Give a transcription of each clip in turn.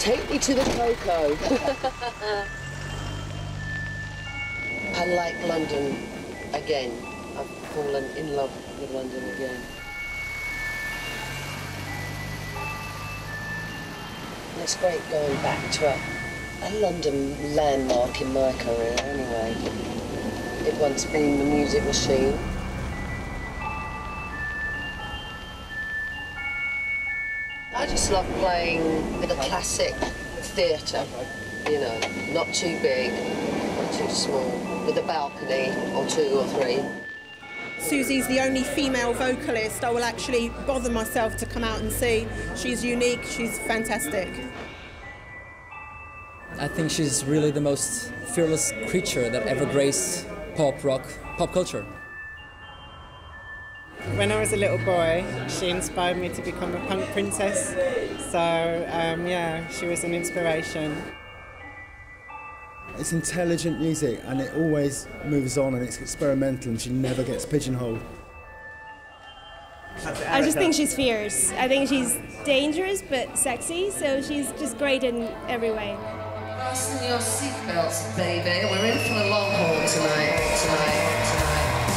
Take me to the cocoa. I like London again. I've fallen in love with London again. And it's great going back to a London landmark in my career anyway. It once been the Music Machine. I just love playing in a classic theatre, you know, not too big, not too small, with a balcony or 2 or 3. Susie's the only female vocalist I will actually bother myself to come out and see. She's unique, she's fantastic. I think she's really the most fearless creature that ever graced pop culture. When I was a little boy, she inspired me to become a punk princess. So, yeah, she was an inspiration. It's intelligent music and it always moves on and it's experimental and she never gets pigeonholed. I just think she's fierce. I think she's dangerous but sexy, so she's just great in every way. Fasten your seatbelts, baby. We're in for the long haul tonight.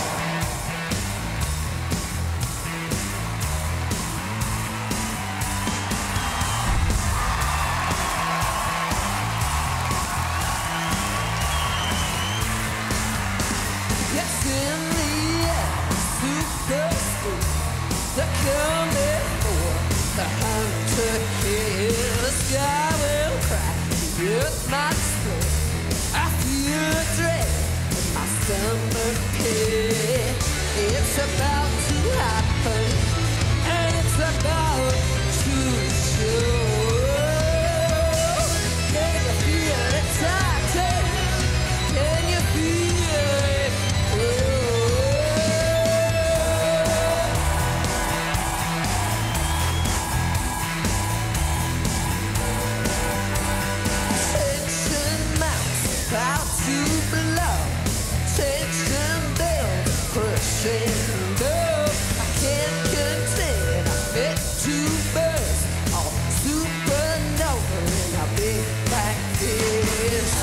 It's about to happen, and it's about to show. Can you feel it tighten? Can you feel it grow? Tension mounts, about to blow. Tension build, crescendo. I can't contain, I'm fit to burst. All supernova in a big black fist.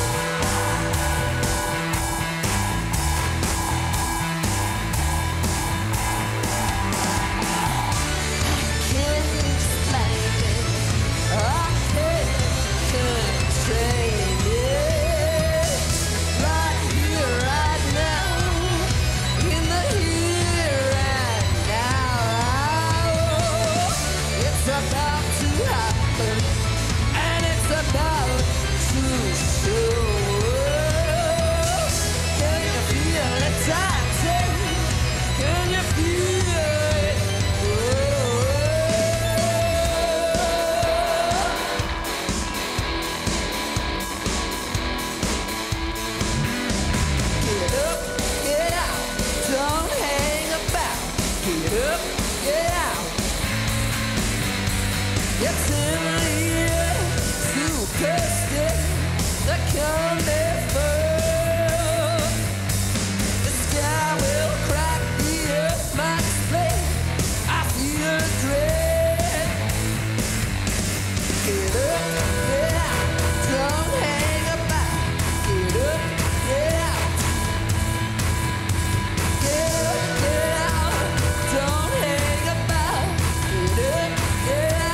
I can't explain it, I can't contain it. Right here, right now, in the here and now. It's about to happen, and it's about to show. Can you feel it tighten? Can you feel it grow? Get up, get out, don't hang about. Get up, get out. It's in the air, superstition, the carnival. The sky will crack, the earth might split. I feel dread. Get up, get out, don't hang about. Get up, get out. Get up, get out, don't hang about. Get up, get out.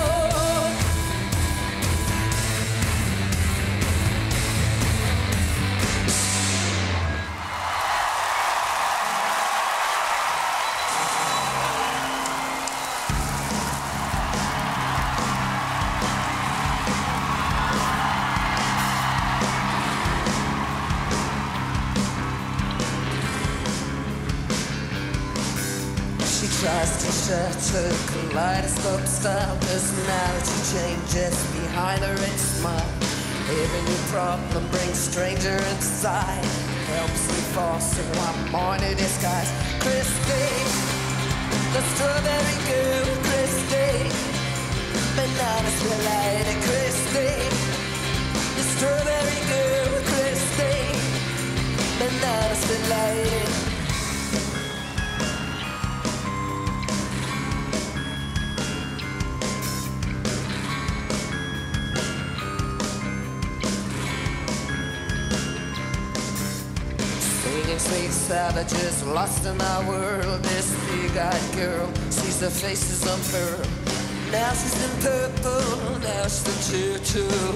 She tries to shut her kaleidoscope style personality changes behind her and smile. Every new problem brings stranger inside. Helps me force in one morning disguise. Christine, the strawberry girl, Christine. Banana still lighting, Christine. The strawberry girl, Christine. Banana still lighting. Sweet savages lost in our world. This big-eyed girl sees their faces unfurl. Now she's in purple, now she's the choo-choo.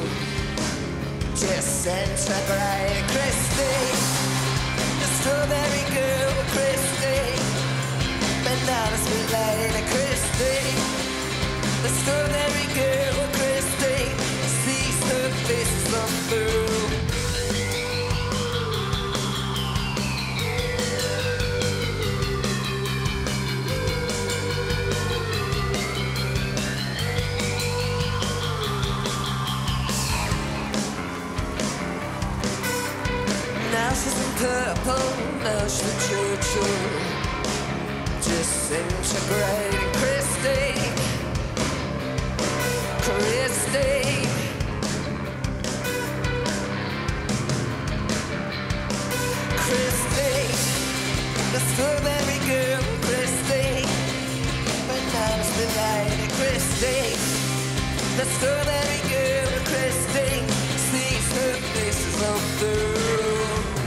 Jacinta Gray, Christie, the strawberry girl, Christie. Banana sweet lady, Christie, the strawberry girl, Christie. Sees her faces unfurl. Now she's in purple, now she's the choo-choo. Jacinta Gray and Christie, Christie. Christie, the strawberry girl, Christie. Banana split lady, Christie, the strawberry girl, Christie. Sees her faces on through.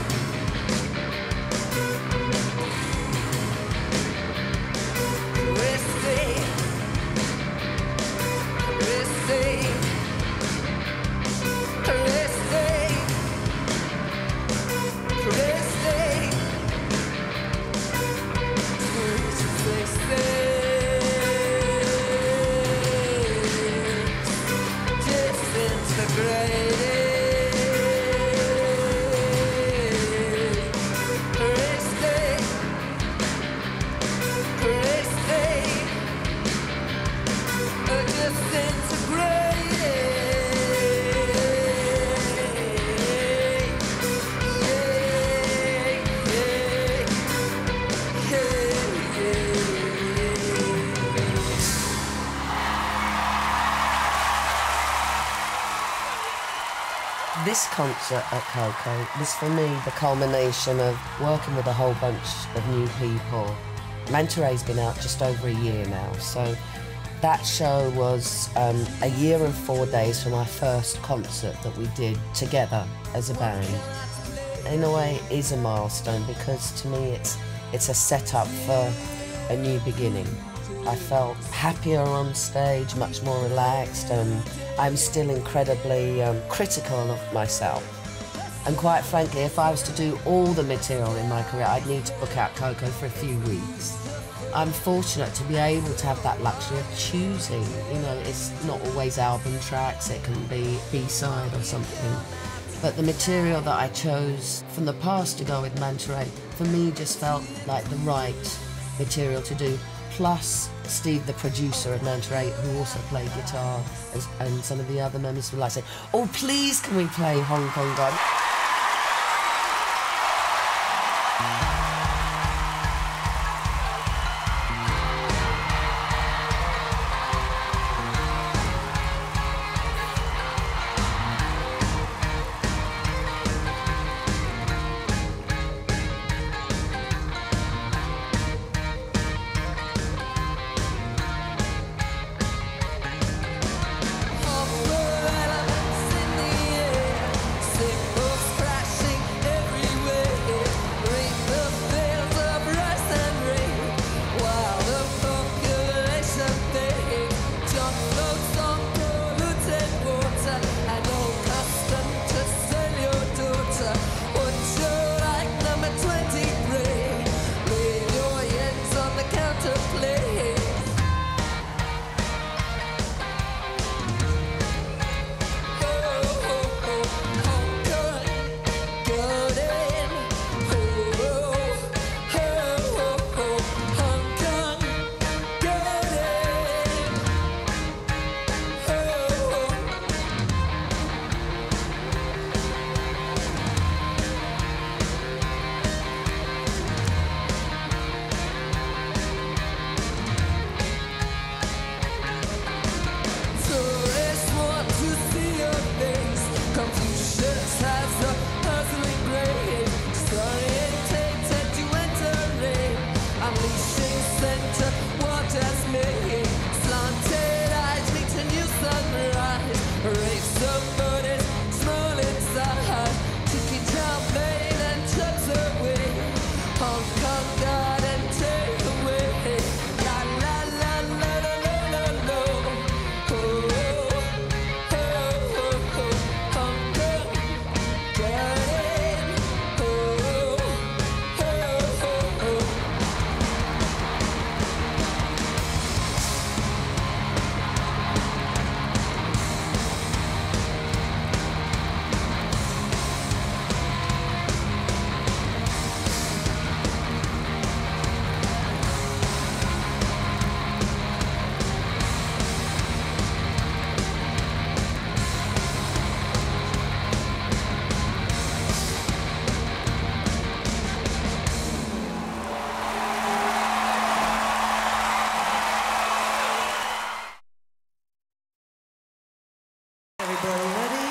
This concert at Koko was for me the culmination of working with a whole bunch of new people. Manta Ray's been out just over a year now, so that show was a year and 4 days from our first concert that we did together as a band. In a way, it is a milestone because to me it's a setup for a new beginning. I felt happier on stage, much more relaxed, and I'm still incredibly critical of myself. And quite frankly, if I was to do all the material in my career, I'd need to book out Koko for a few weeks. I'm fortunate to be able to have that luxury of choosing. You know, it's not always album tracks, it can be B-side or something. But the material that I chose from the past to go with Manta Ray, for me just felt like the right material to do. Plus, Steve, the producer of Manta Ray, who also played guitar, and some of the other members were like saying, "Oh, please can we play Hong Kong God?" Crashing everywhere, break the Everybody ready?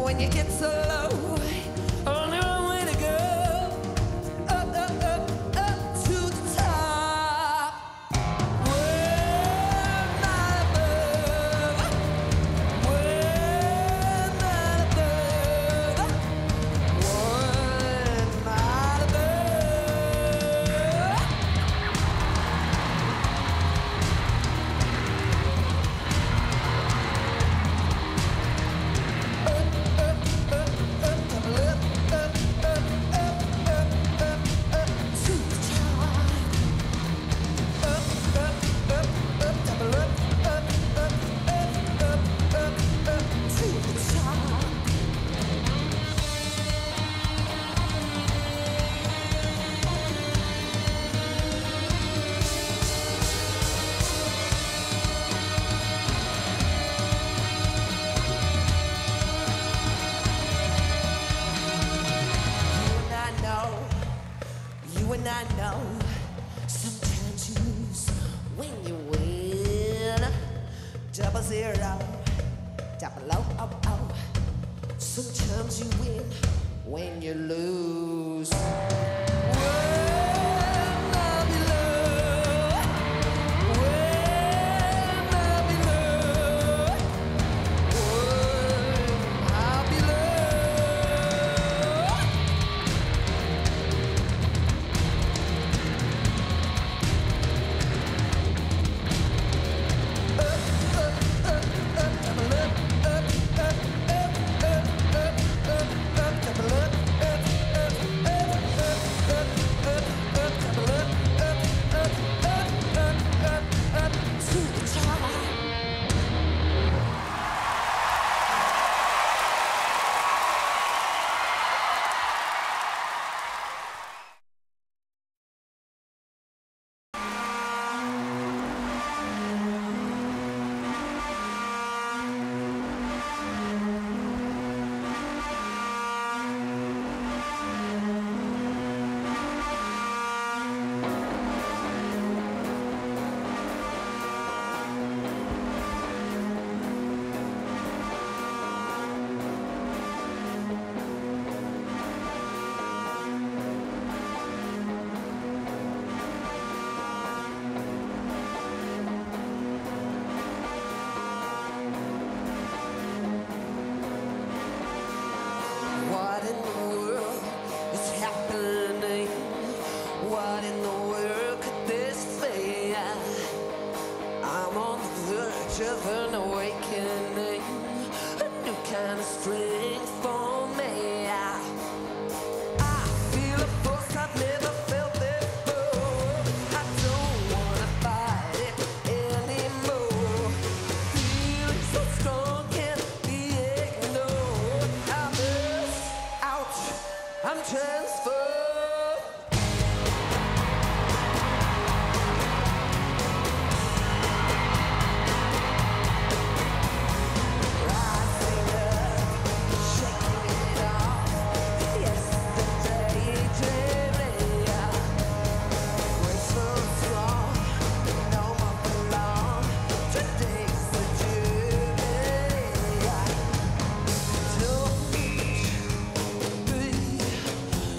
when you get so low. Only one way to go. Up, up, up, up to the top. World night above. World night above. World night above. You and I know, sometimes you lose when you win. 00, 000. Sometimes you win when you lose. When I'll be low, when I'll be low, when I'll be low. What in the world is happening? What in the world could this be? I'm on the verge of an awakening, a new kind of strength for me. I feel a force I've never felt before. I don't wanna fight it anymore. Feeling so strong can't be ignored. I'm transferred. Rising up, shaking it off. Yesterday, dreaming. Graceful, strong, no more for long. Today's the journey. Don't be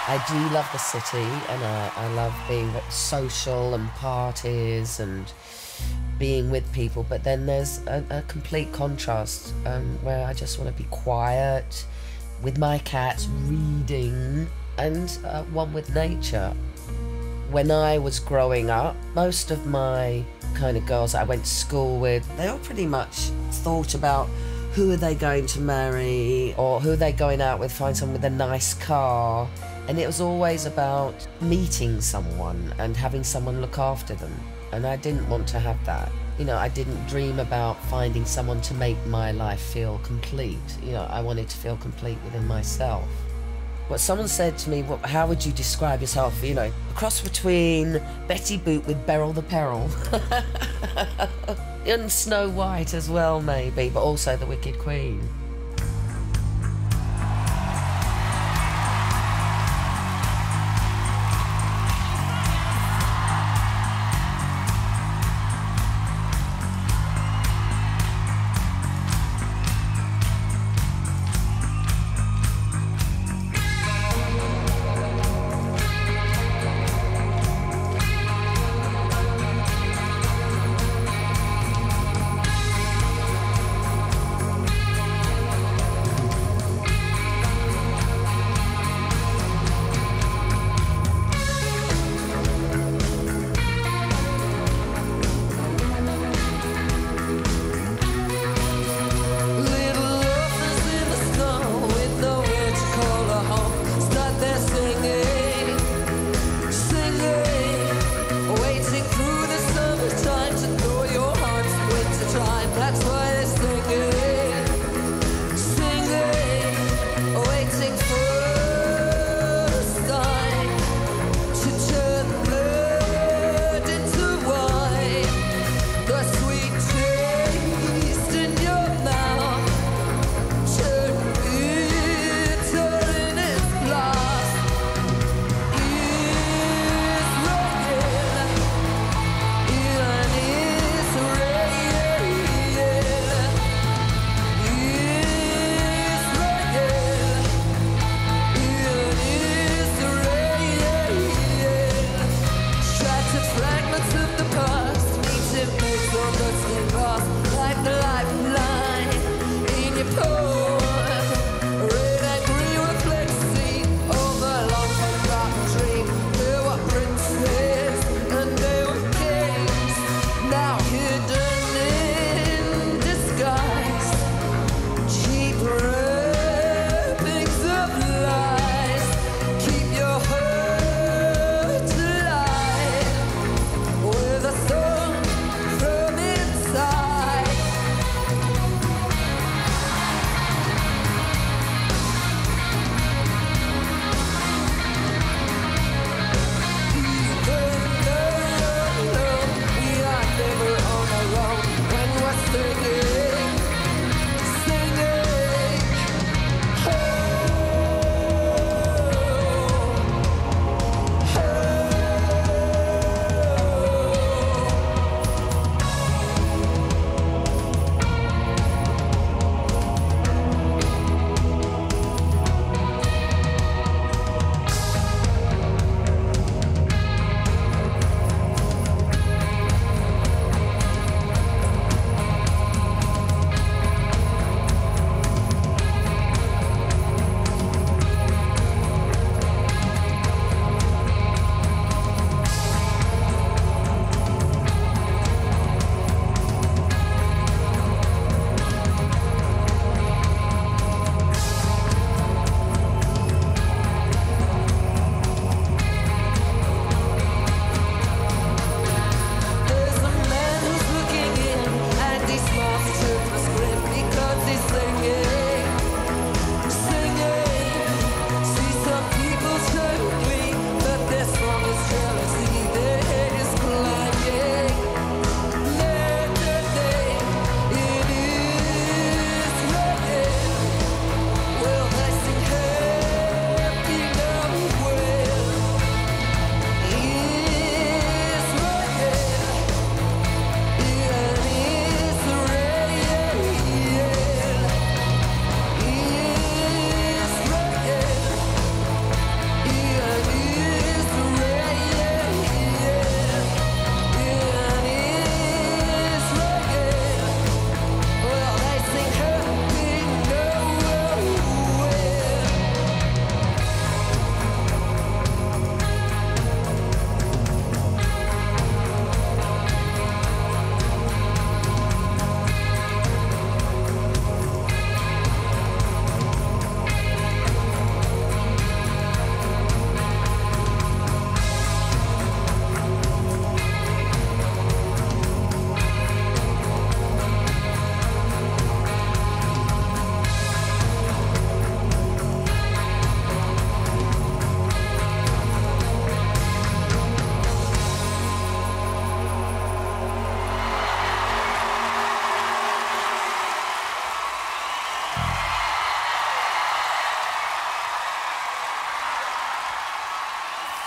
I do love the city, and I love being social and parties and being with people, but then there's a complete contrast where I just want to be quiet with my cats, reading, and one with nature. When I was growing up, most of my kind of girls that I went to school with, they all pretty much thought about who are they going to marry, or who are they going out with, find someone with a nice car. And it was always about meeting someone and having someone look after them. And I didn't want to have that. You know, I didn't dream about finding someone to make my life feel complete. You know, I wanted to feel complete within myself. What someone said to me, well, how would you describe yourself? You know, a cross between Betty Boop with Beryl the Peril. And Snow White as well, maybe, but also the Wicked Queen.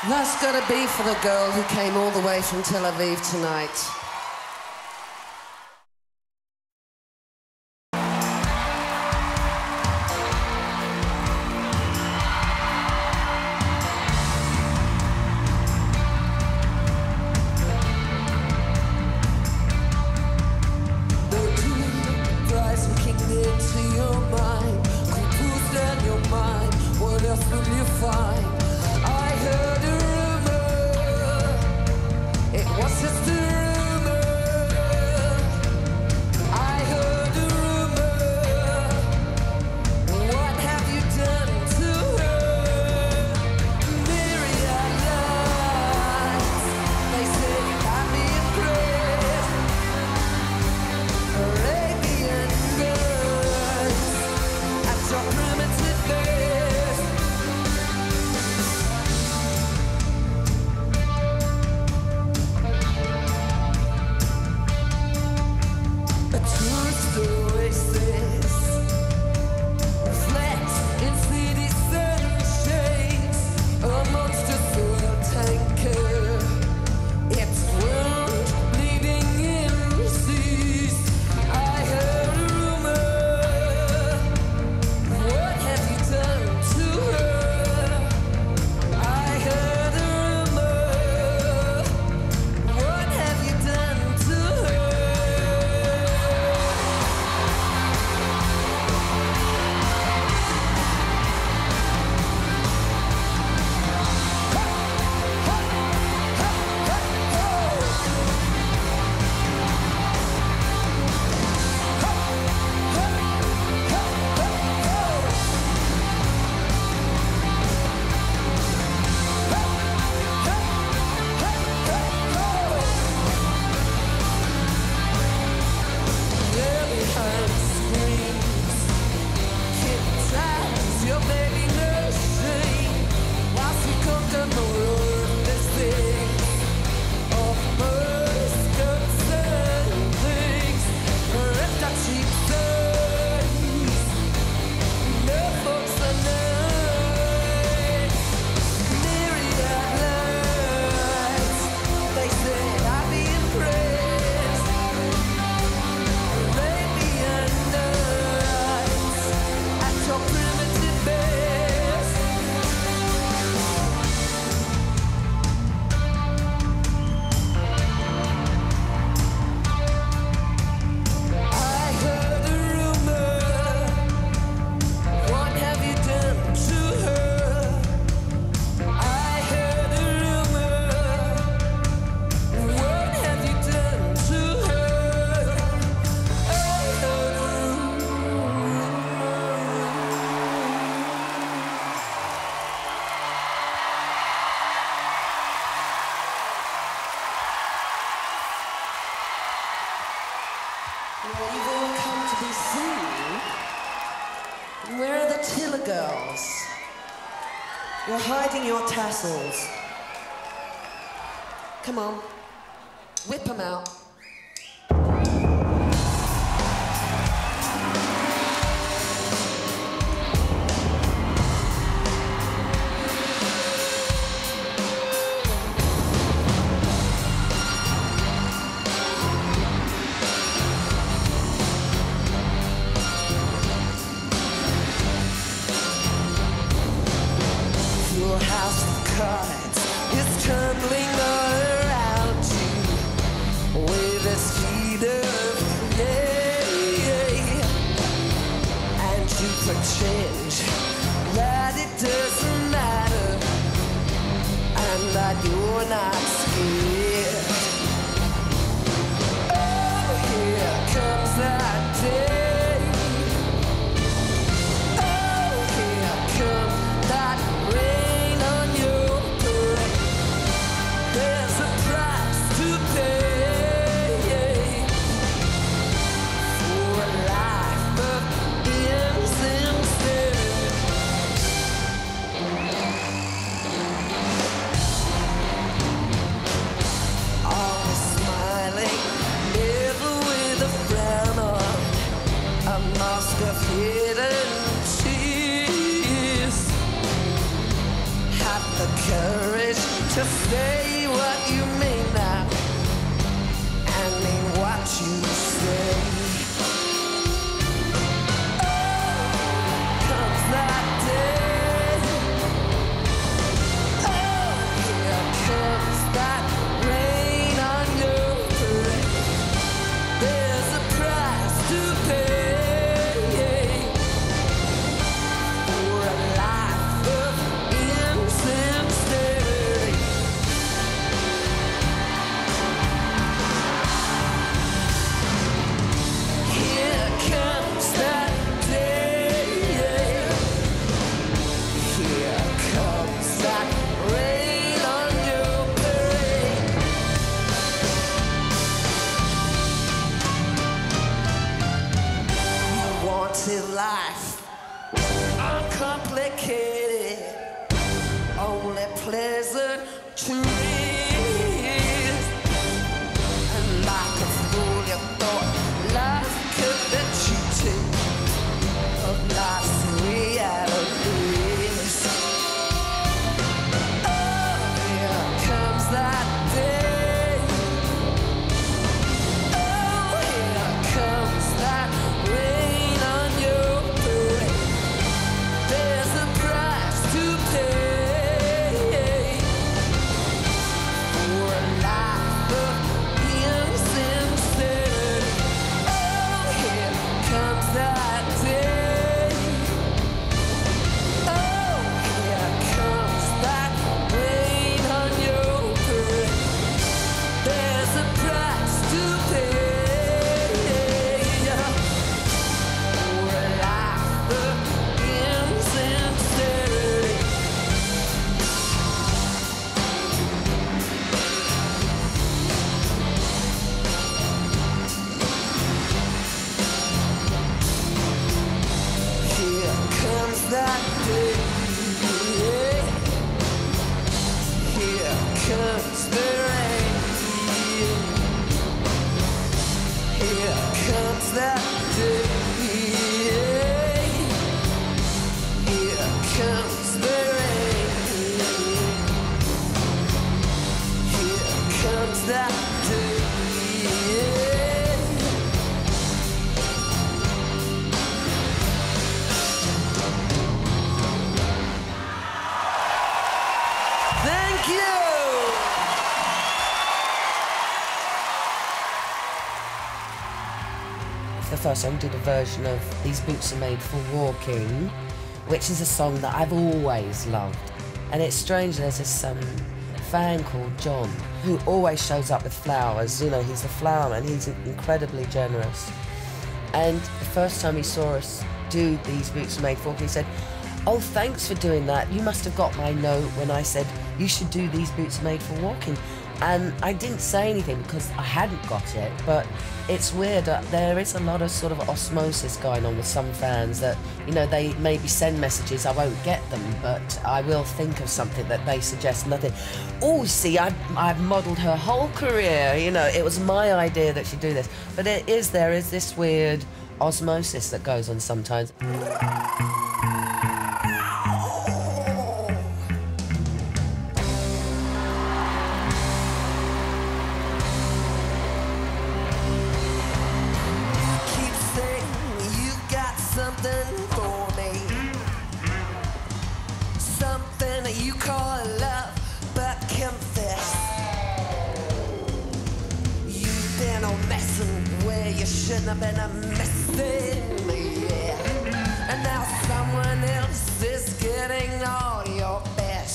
That's gotta be for the girl who came all the way from Tel Aviv tonight. Well, you've all come to be seen. Where are the Tiller girls? You're hiding your tassels. Come on, whip them out. Your house of cards is tumbling all around you with a speed of and you pretend that it doesn't matter and that you're not scared. Oh, here comes that day. Oh, here comes that rain on your parade. There's a price to pay for a life of insincerity. Always smiling, never with a frown on, a mask of hidden tears. Have the courage to say what you mean now and mean what you say. Oh, comes that day. Oh, here comes that rain on your parade. There's a price to pay for a life of insincerity. Here comes that day. Here comes that rain on your parade. You wanted life uncomplicated, only pleasant dreams. And like a fool, you thought life could be cheated of life's realities. Oh, here comes that day. Oh, here comes that rain on your parade. There's a price to pay for a life of insincerity. Oh, here comes that day. Oh, here comes that rain on your parade. There's a price to pay for a life of insincerity. Here comes that day. Here comes the rain. Here comes that day. Here comes the rain. Here comes that day. Thank you. The first time we did a version of These Boots Are Made for Walking, which is a song that I've always loved. And it's strange, there's this fan called John who always shows up with flowers. You know, he's a flower man, he's incredibly generous. And the first time he saw us do These Boots Are Made for Walking, he said, "Oh, thanks for doing that. You must have got my note when I said you should do These Boots Are Made for Walking." And I didn't say anything because I hadn't got it, but it's weird. There is a lot of sort of osmosis going on with some fans that, you know, they maybe send messages, I won't get them, but I will think of something that they suggest nothing. Oh, see, I've modelled her whole career, you know, it was my idea that she'd do this. But there is this weird osmosis that goes on sometimes. Keep saying you've got something for me, something you call love, but confess you've been a messing where you shouldn't have been a messing me, yeah. And now someone else is getting all your best.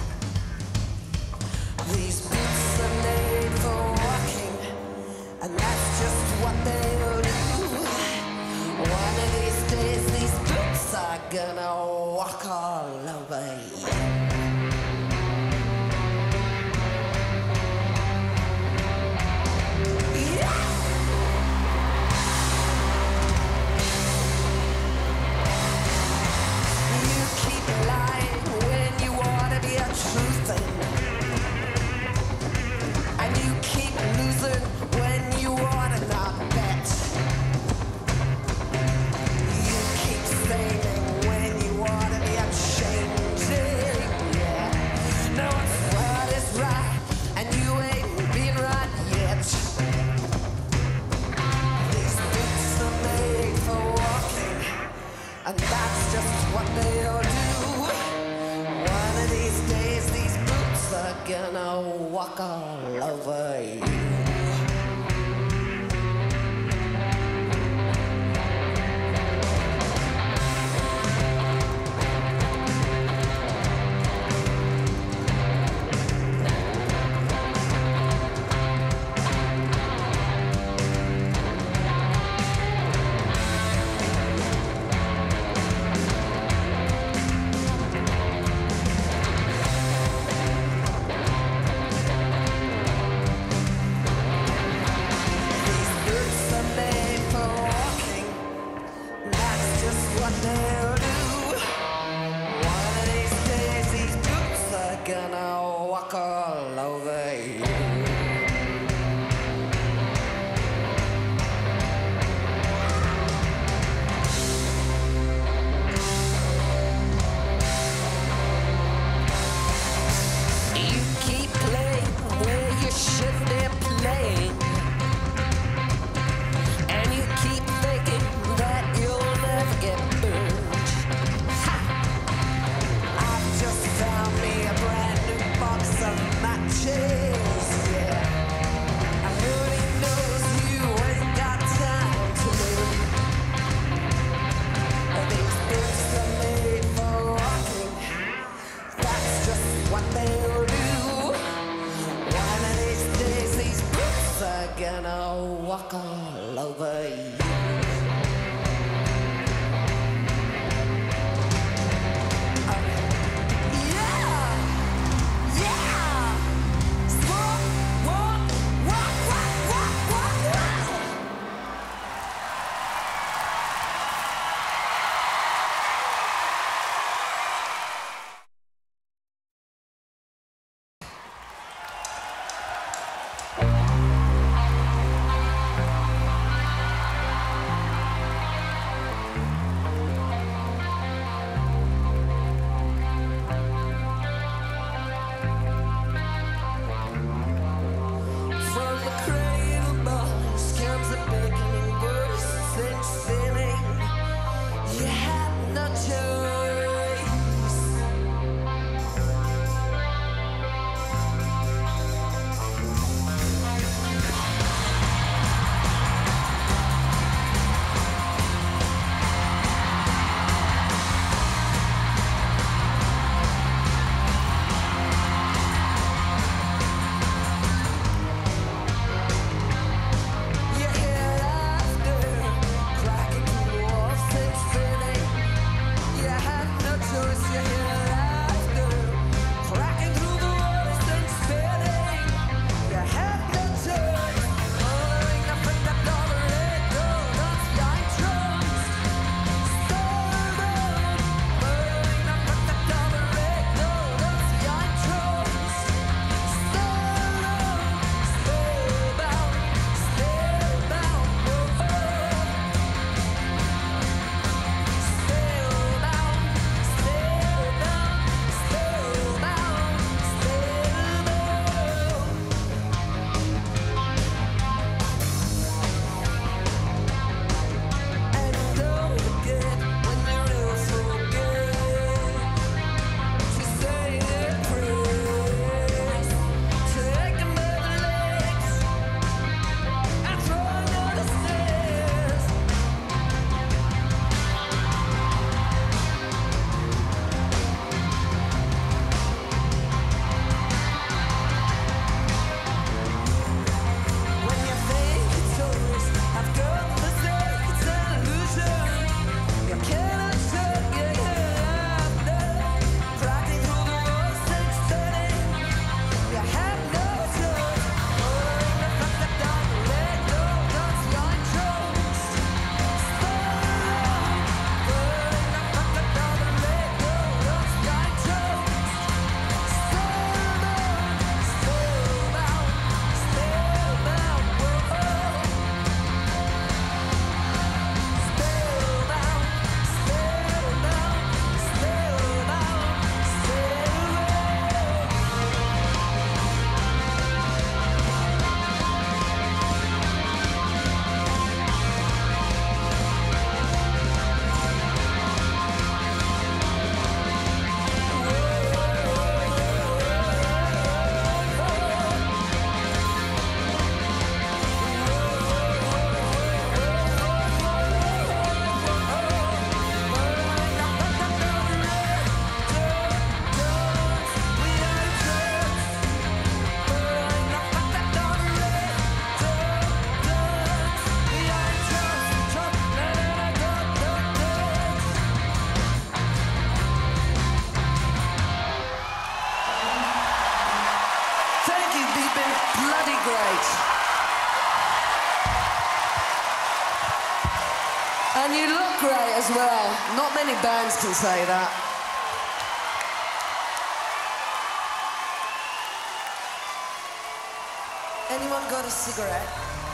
These boots are made for walking, and that's just what they'll do. One of these days, these boots are gonna walk all over you. Yeah! You keep lying. walk all over you. bloody great. And you look great as well. Not many bands can say that. Anyone got a cigarette?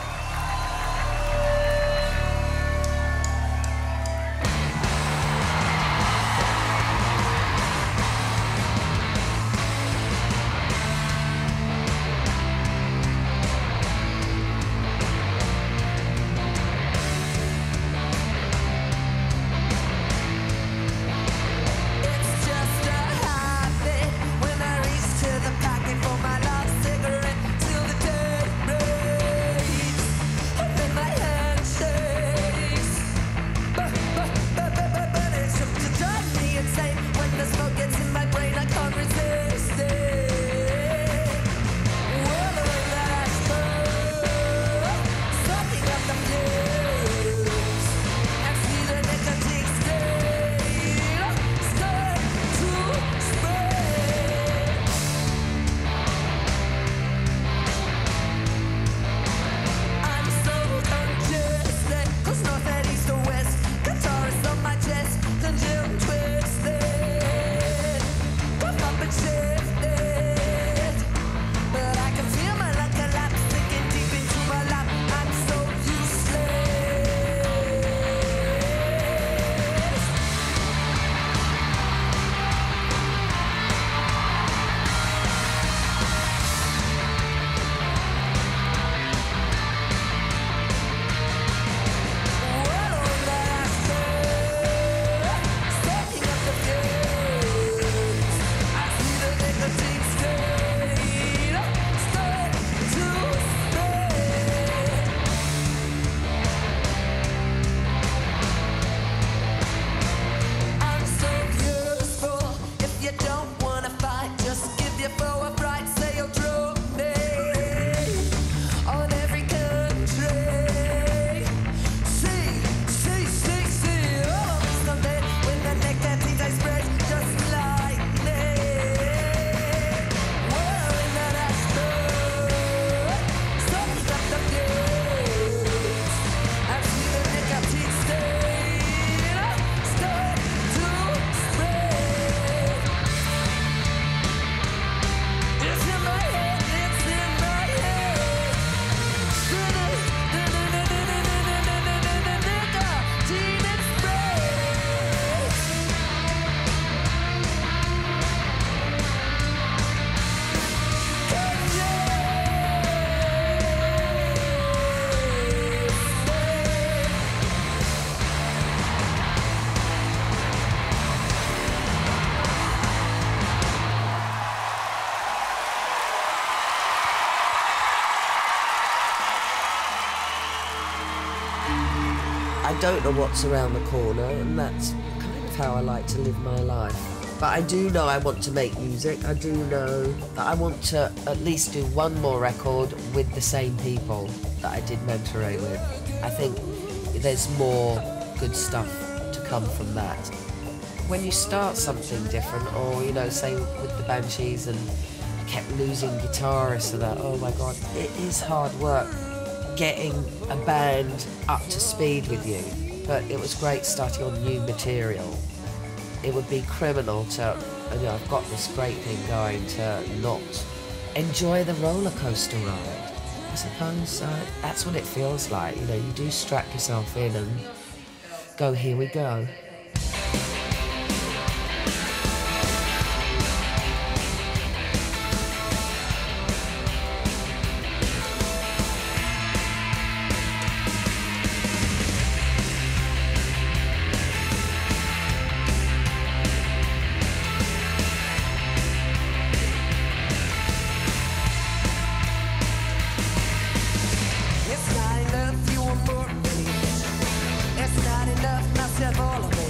I don't know what's around the corner, and that's kind of how I like to live my life. But I do know I want to make music. I do know that I want to at least do one more record with the same people that I did Mentoray with. I think there's more good stuff to come from that. When you start something different, or, you know, say with the Banshees, and kept losing guitarists and that, oh my God, it is hard work getting a band up to speed with you. But it was great starting on new material. It would be criminal to, you know, I've got this great thing going, to not enjoy the roller coaster ride. I suppose that's what it feels like. You know, you do strap yourself in and go, here we go. It's not enough, you want more, baby. It's not enough, myself all of it.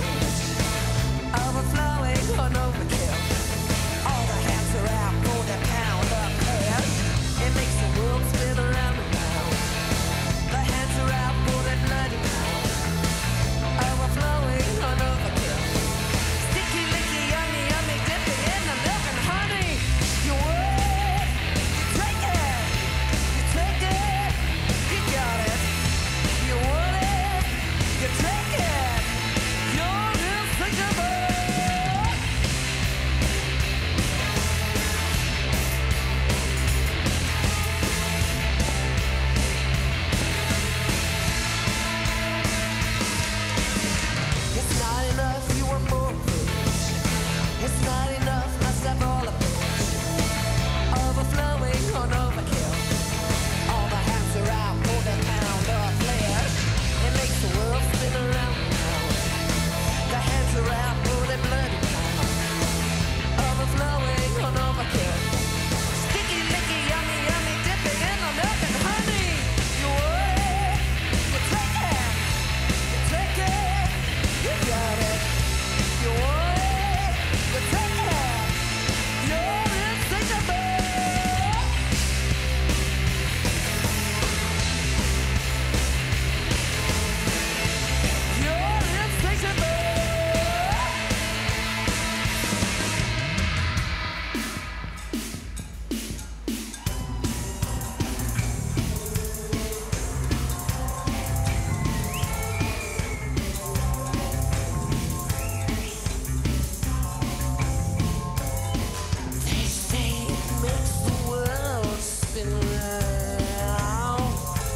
spin around.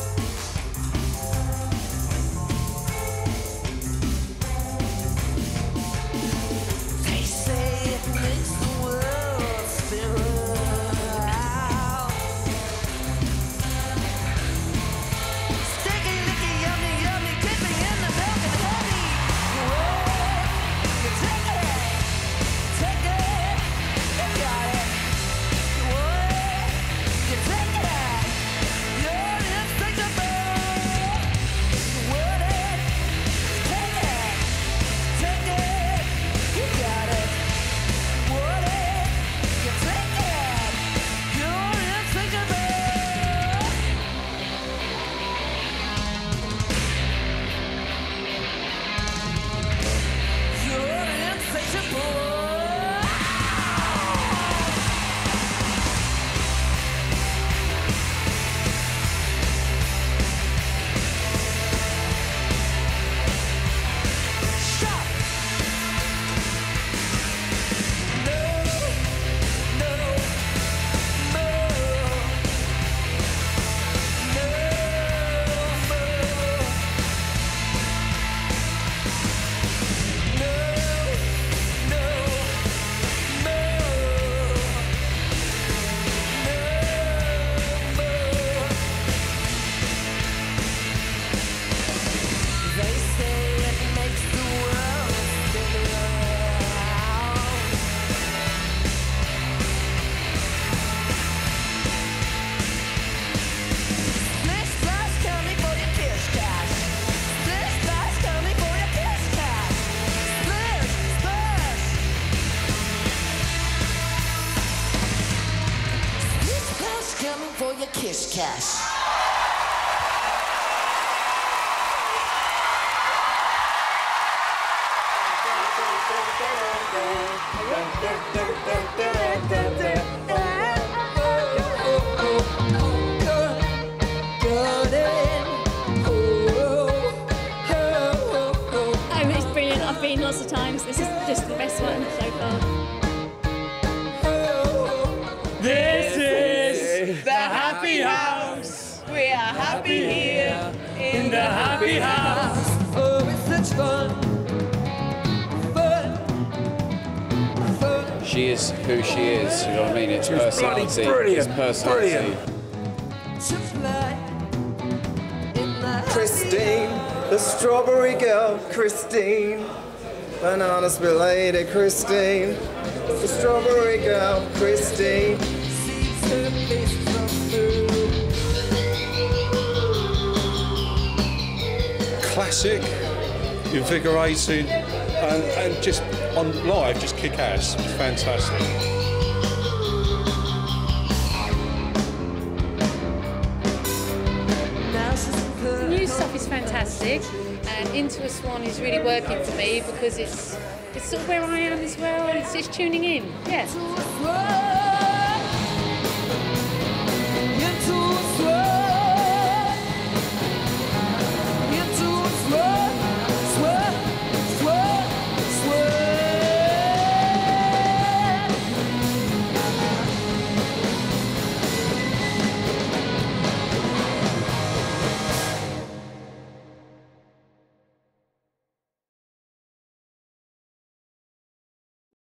They say it makes the world spin around. Sticky, licky, yummy, yummy, dipping in the milk and honey. Whoa, you take it, you got it. Whoa, you take it, you're instinctable. Whoa, take it, you got it. Whoa, you take it, you're instinctable. You're insatiable. Stop. No, no, no, no, no. They say it makes the world spin around. Splish splash coming for your kiss cash. Splish splash coming for your kiss cash. Splish splash. Splish splash coming for your kiss cash. It's brilliant. I've been lots of times. This is just the best one so far. This is the Happy House. We are happy here in the Happy House. Oh, it's such fun. She is who she is, you know what I mean? It's personality. brilliant, It's personality. brilliant. To fly in the Christine, the strawberry girl, Christine. Banana split lady, Christine. The strawberry girl, Christine. sees her face from through. Classic, invigorating, and just on live, just kick ass. It's fantastic. The new stuff is fantastic, and Into a Swan is really working for me because it's sort of where I am as well. It's tuning in. Yeah.